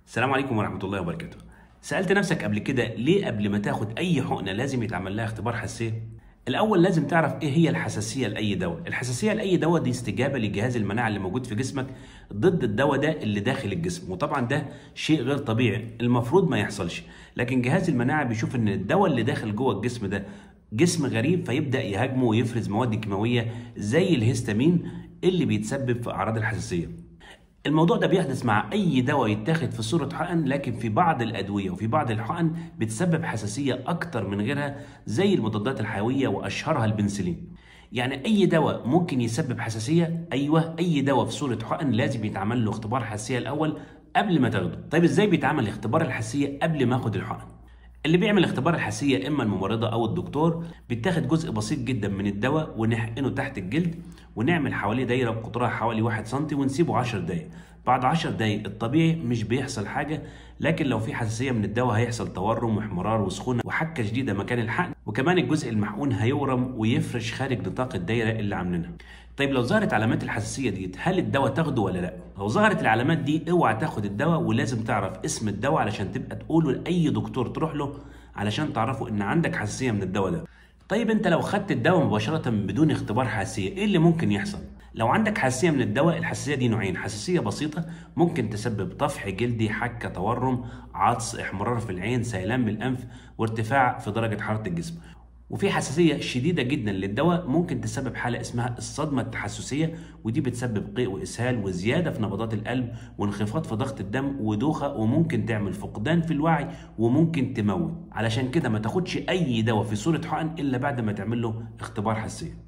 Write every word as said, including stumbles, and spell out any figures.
السلام عليكم ورحمة الله وبركاته. سألت نفسك قبل كده ليه قبل ما تاخد أي حقنة لازم يتعمل لها اختبار حساسية؟ الأول لازم تعرف إيه هي الحساسية لأي دواء. الحساسية لأي دواء دي استجابة لجهاز المناعة اللي موجود في جسمك ضد الدواء ده اللي داخل الجسم، وطبعا ده شيء غير طبيعي المفروض ما يحصلش، لكن جهاز المناعة بيشوف إن الدواء اللي داخل جوه الجسم ده جسم غريب فيبدأ يهاجمه ويفرز مواد كيماوية زي الهستامين اللي بيتسبب في أعراض الحساسية. الموضوع ده بيحدث مع أي دواء يتاخد في صورة حقن، لكن في بعض الأدوية وفي بعض الحقن بتسبب حساسية أكتر من غيرها زي المضادات الحيوية وأشهرها البنسلين. يعني أي دواء ممكن يسبب حساسية؟ أيوه، أي دواء في صورة حقن لازم يتعمل له اختبار حساسية الأول قبل ما تاخده. طيب إزاي بيتعمل اختبار الحساسية قبل ما أخد الحقن؟ اللي بيعمل اختبار الحساسية إما الممرضة أو الدكتور. بيتاخد جزء بسيط جدا من الدواء ونحقنه تحت الجلد ونعمل حواليه دايرة بقطرها حوالي واحد سنتي ونسيبه عشر دقايق. بعد عشر دقايق الطبيعي مش بيحصل حاجة، لكن لو في حساسية من الدواء هيحصل تورم واحمرار وسخونة وحكة شديدة مكان الحقن، وكمان الجزء المحقون هيورم ويفرش خارج نطاق الدايرة اللي عاملينها. طيب لو ظهرت علامات الحساسية دي هل الدواء تاخده ولا لا؟ لو ظهرت العلامات دي اوعى تاخد الدواء، ولازم تعرف اسم الدواء علشان تبقى تقوله لأي دكتور تروح له علشان تعرفوا ان عندك حساسية من الدواء ده. طيب انت لو خدت الدواء مباشرة بدون اختبار حساسية ايه اللي ممكن يحصل؟ لو عندك حساسية من الدواء، الحساسية دي نوعين: حساسية بسيطة ممكن تسبب طفح جلدي، حكة، تورم، عطس، احمرار في العين، سيلان بالانف، وارتفاع في درجة حرارة الجسم. وفي حساسية شديدة جدا للدواء ممكن تسبب حالة اسمها الصدمة التحسسية، ودي بتسبب قيء وإسهال وزيادة في نبضات القلب وانخفاض في ضغط الدم ودوخة، وممكن تعمل فقدان في الوعي وممكن تموت. علشان كده ما تاخدش أي دواء في صورة حقن إلا بعد ما تعمل له اختبار حساسية.